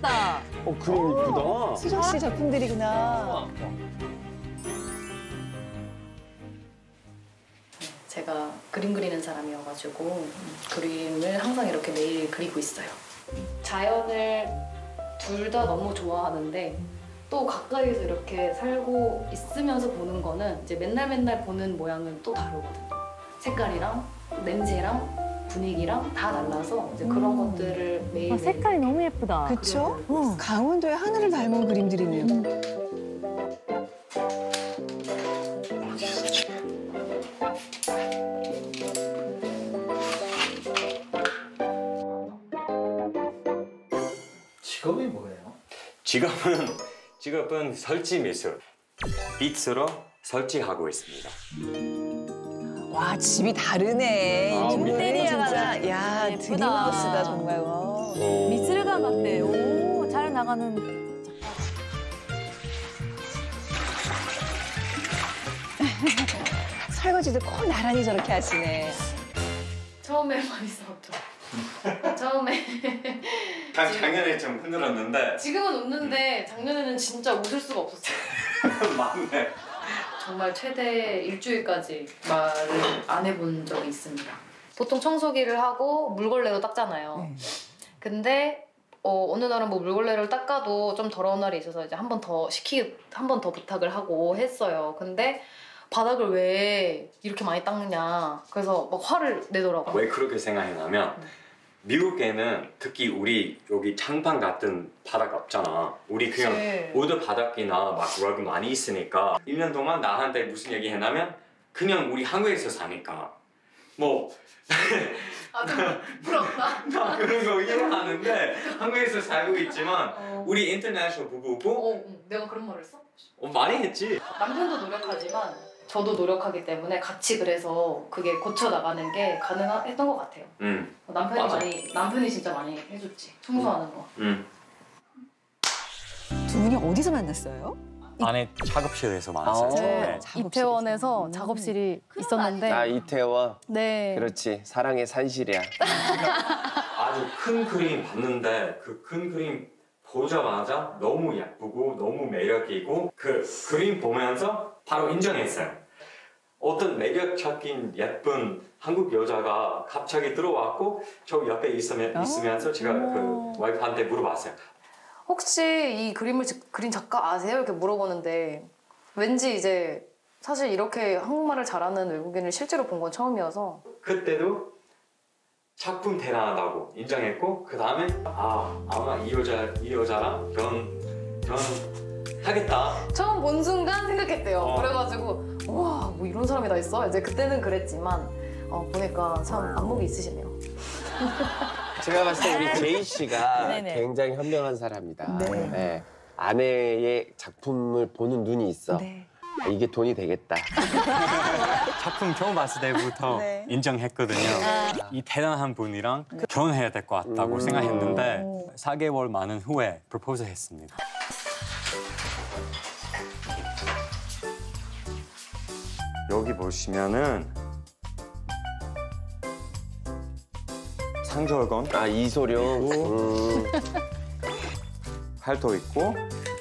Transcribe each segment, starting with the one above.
예쁘다. 그림 이쁘다. 수정 씨 작품들이구나. 제가 그림 그리는 사람이어가지고 그림을 항상 이렇게 매일 그리고 있어요. 자연을 둘 다 너무 좋아하는데 또 가까이서 이렇게 살고 있으면서 보는 거는 이제 맨날 보는 모양은 또 다르거든요. 색깔이랑 냄새랑 분위기랑 다 달라서 이제 그런 것들을 매일 색깔이 너무 예쁘다. 그쵸? 강원도의 하늘을 닮은 그림들이네요. 직업이 뭐예요? 직업은 설치 미술. 빛으로 설치하고 있습니다. 와, 집이 다르네. 아, 이 두 분은 인테리어가 진짜, 야, 예쁘다. 드림하우스다, 정말. 미술가 같네. 오, 잘 나가는. 설거지도 꼭 나란히 저렇게 하시네. 처음에 많이 싸웠죠. 처음에 작년에 좀 흔들었는데 지금은 웃는데 작년에는 진짜 웃을 수가 없었어요. 맞네. 정말 최대 일주일까지 말을 안 해본 적이 있습니다. 보통 청소기를 하고 물걸레로 닦잖아요. 근데 어느 날은 뭐 물걸레를 닦아도 좀 더러운 날이 있어서 이제 한 번 더 부탁을 하고 했어요. 근데 바닥을 왜 이렇게 많이 닦느냐. 그래서 막 화를 내더라고요. 왜 그렇게 생각했냐면 미국에는 특히 우리 여기 장판 같은 바닥 없잖아. 우리 그냥 우드 바닥이나 막 러그 많이 있으니까 1년 동안 나한테 무슨 얘기 했냐면 그냥 우리 한국에서 사니까 뭐 아, 좀 부럽다. 나 그런 거 이해하는데 한국에서 살고 있지만 우리 인터내셔널 부부고 내가 그런 말을 했어? 많이 했지. 남편도 노력하지만 저도 노력하기 때문에 같이 그래서 그게 고쳐나가는 게 가능했던 것 같아요. 남편이 진짜 많이 해줬지. 청소하는 거. 두 분이 어디서 만났어요? 안에 작업실에서 만났어요. 처음에. 이태원에서 작업실이 있었는데. 아, 이태원. 네. 그렇지. 사랑의 산실이야. 아주 큰 그림 봤는데 그 큰 그림 보자마자 너무 예쁘고 너무 매력이고 그 그림 보면서 바로 인정했어요. 어떤 매력적인 예쁜 한국 여자가 갑자기 들어왔고 저 옆에 있으면서 제가 그 와이프한테 물어봤어요. 혹시 이 그림을 그린 작가 아세요? 이렇게 물어보는데 왠지 이제 사실 이렇게 한국말을 잘하는 외국인을 실제로 본 건 처음이어서 그때도 작품 대단하다고 인정했고 그 다음에 아마 이 여자랑 결혼하겠다. 처음 본 순간 생각했대요. 그래가지고 와, 뭐 이런 사람이 다 있어? 이제 그때는 그랬지만 보니까 참 안목이 있으시네요. 제가 봤을 때 우리 제이 씨가 네네. 굉장히 현명한 사람이다. 네. 네. 아내의 작품을 보는 눈이 있어. 네. 이게 돈이 되겠다. 작품 처음 봤을 때부터 네. 인정했거든요. 이 대단한 분이랑 결혼해야 될 것 같다고 생각했는데 4개월 많은 후에 프로포즈 했습니다. 여기 보시면은 상절건 아, 이소룡. 팔도 있고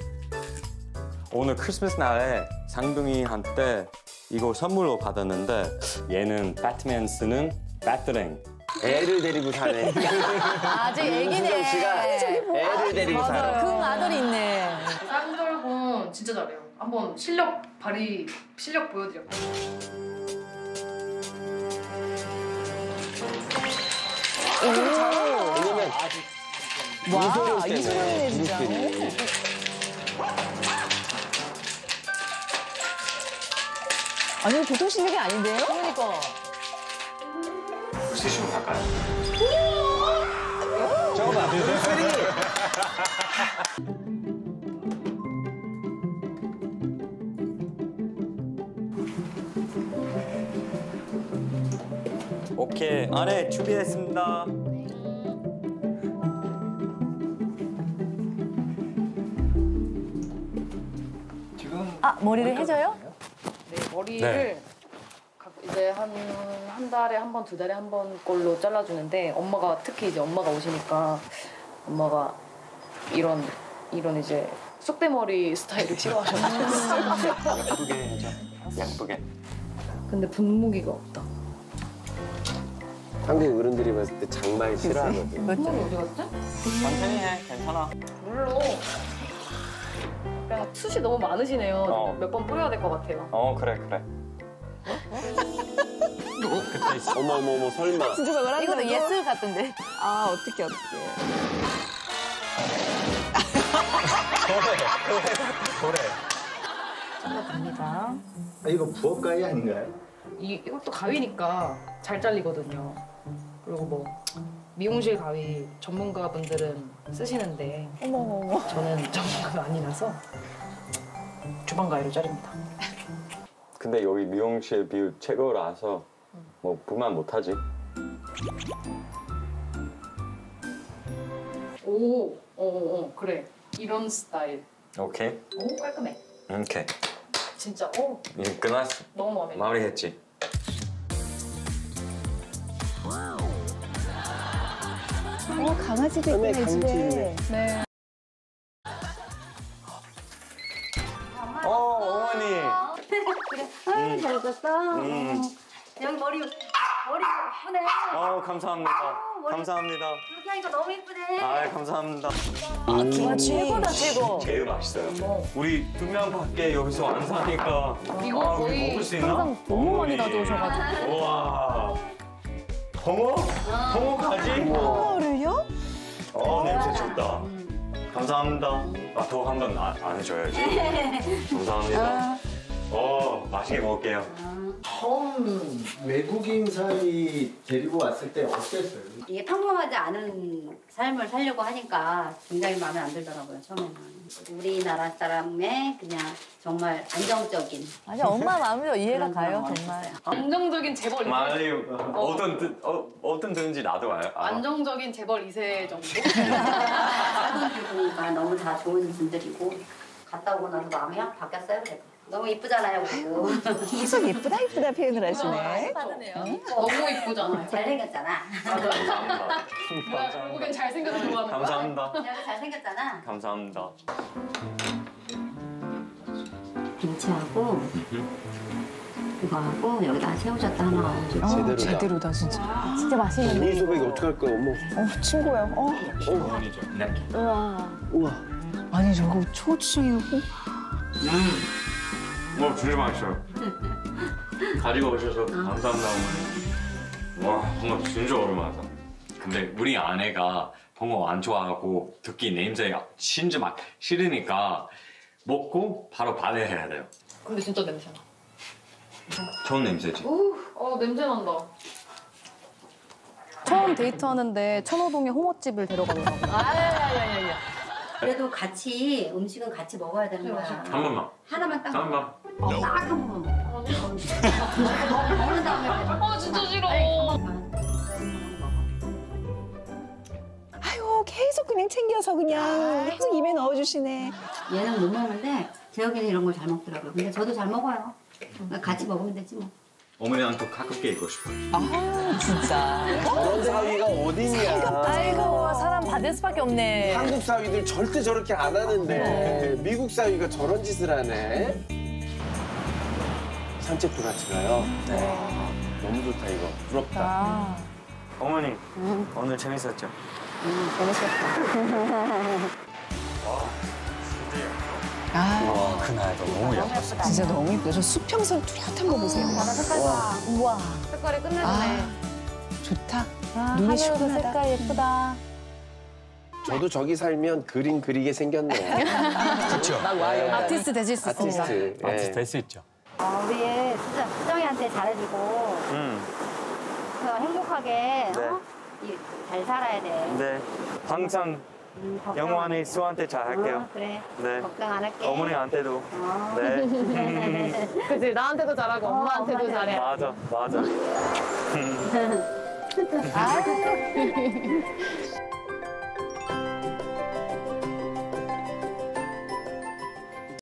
오늘 크리스마스 날에 쌍둥이한테 이거 선물로 받았는데 얘는 배트맨 쓰는 배트링. 애를 데리고 사네. 아직 수정 애기네. 씨가 애를 데리고 살아. 큰 아들이 있네. 쌍절곤 진짜 잘해요. 한번 실력 보여드릴게요. 왜냐면 이소룡 때문에. 이소룡이네, 진짜. 둘끼리. 아니, 보통 실력이 아닌데요? 그러니까. 쓰시면 갈까요? 저거 봐. 브루스리. 오케이, 안에 준비했습니다. 지금 머리를 해줘요? 네, 머리를 이제 한 달에 한 번, 2달에 한 번 꼴로 잘라주는데 엄마가 특히 이제 엄마가 오시니까 엄마가 이런 이제 쑥대머리 스타일을 싫어하셨어요. 예쁘게 해줘. 예쁘게. 근데 분무기가 없다. 한국 어른들이 봤을 때 장말 싫어하거든. 분무기 어디 갔지? 천천히 해. 괜찮아. 물론 그냥 숱이 너무 많으시네요. 어. 몇 번 뿌려야 될 것 같아요. 그래. 그때 있어. 어머 설마. 진짜 저걸 한다고? 이것도 예술 같은데. 아, 어떡해. 갑니다. 아, 이거 부엌 가위 아닌가요? 이것도 가위니까 잘 잘리거든요. 그리고 뭐 미용실 가위 전문가분들은 쓰시는데 어머. 저는 전문가가 아니라서 주방 가위로 자릅니다. 근데 여기 미용실 비율 최고라서 뭐 불만 못하지. 그래. 이런 스타일. 오케이. 오, 깔끔해. 오케이. 진짜, 이제 끝났어. 너무 마음에 들어. 마무리했지. 강아지도 있구나, 이 집에. 네. 어머니. 아유, 잘 있었어. 여기 머리 예쁘네. 감사합니다. 머리- 감사합니다. 이렇게 하니까 너무 예쁘네. 감사합니다. 와, 최고다, 최고. 제일 맛있어요. 우리 두 명밖에 여기서 안 사니까 이거 우리 거의 먹을 수 있나? 항상 너무 많이 어머니. 가져오셔가지고. 우와. 홍어? 홍어까지? 홍어를요? 냄새 좋다. 감사합니다. 더 한 번 안 해줘야지. 감사합니다. 맛있게 먹을게요. 처음 외국인 사이 데리고 왔을 때 어땠어요? 이게 평범하지 않은 삶을 살려고 하니까 굉장히 마음에 안 들더라고요, 처음에는. 우리나라 사람의 그냥 정말 안정적인. 아니, 엄마 마음도 이해가 그런 가요, 사람 정말. 원했어요. 안정적인 재벌 2세. 많이 어떤 뜻인지 나도 알아. 안정적인 재벌 2세 정도? 사람들 보니까 너무 다 좋은 분들이고 갔다 오고 나서 마음이 확 바뀌었어요, 그래도. 너무 이쁘잖아요, 그리고. 계속 예쁘다 표현을 하시네. 너무 이쁘잖아요. 잘생겼잖아. 감사합니다. 뭐야, 결국엔 잘생겨서 좋아하는 거야? 감사합니다. 여기 잘생겼잖아. 감사합니다. 김치하고 이거하고 여기다 새우젓도 하나 얹어주고. 제대로다. 제대로다, 진짜. 진짜 맛있는데. 우리 소백이 어떡할 거야, 어머. 친구야. 네. 우와. 아니, 저거 초고추장이고. 진짜 맛있어요. 가지고 오셔서 감사합니다, 어머니. 와, 홍어 진짜 오랜만이다. 근데 우리 아내가 홍어 안 좋아하고 특히 냄새 진짜 막 싫으니까 먹고 바로 발효해야 돼요. 근데 진짜 냄새 나. 좋은 냄새지. 냄새 난다. 처음 데이트하는데 천호동에 홍어집을 데려가더라고요. 그래도 같이 음식은 같이 먹어야 되는 거야. 한 번만. 하나만 딱 한 먹어. 번만. 딱 한 번만 먹어. 먹는 다음에 진짜 싫어. 아유, 계속 그냥 챙겨서 그냥 계속 입에 넣어주시네. 얘는 못 먹는데 재혁이는 이런 걸 잘 먹더라고요. 근데 저도 잘 먹어요. 같이 먹으면 되지 뭐. 어머니한테 가깝게 있고 싶어요. 아, 진짜. 저런 사위가 어딨냐. 아이고, 사람 받을 수밖에 없네. 한국 사위들 절대 저렇게 안 하는데 미국 사위가 저런 짓을 하네. 산책도 같이 가요. 와, 너무 좋다 이거. 부럽다. 아, 어머니, 오늘 재밌었죠? 아, 그날도 너무 예뻤어. 진짜 너무 예쁘다. 저 수평선 뚜렷한 거 보세요. 우와. 색깔이 끝내주네. 아, 좋다. 아, 눈이 하늘도 시원하다. 색깔 예쁘다. 저도 저기 살면 그림 그리게 생겼네요. 그렇죠. 아티스트 되실 수 있습니다. 아티스트. 예. 아티스트 될 수 있죠. 우리 수정이한테 잘해주고 그래서 행복하게 잘 살아야 돼. 네. 항상 걱정- 영원히 수한테 잘할게요. 그래. 네. 걱정 안 할게. 어머니한테도. 어. 네. 그치, 나한테도 잘하고 엄마한테도 엄마한테. 잘해. 맞아.